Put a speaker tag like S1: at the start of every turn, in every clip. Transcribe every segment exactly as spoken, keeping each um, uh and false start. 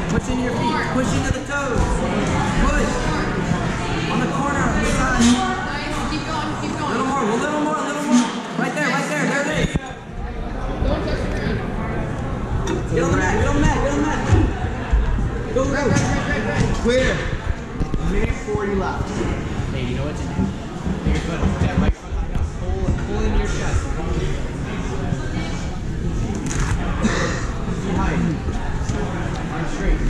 S1: Push into your feet. Push into the toes. Push. On the corner, on the side.
S2: Nice. Keep going. Keep going.
S1: A little more. A little more. A little more. Right there. Right there. There it is.
S2: Don't touch the ground.
S1: Get on the mat. Get on the mat. Get on the mat. Go, go.
S2: Right, right, right, right, right.
S1: Clear. A minute forty left.
S3: Hey, you know what to do? You're good. Put that right foot up. Pull, pull into your chest. Behind. Arm straight.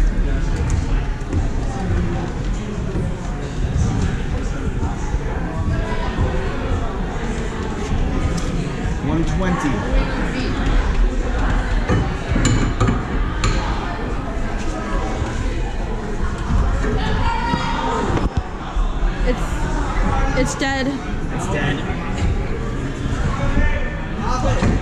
S1: one twenty.
S4: It's it's dead.
S3: It's dead.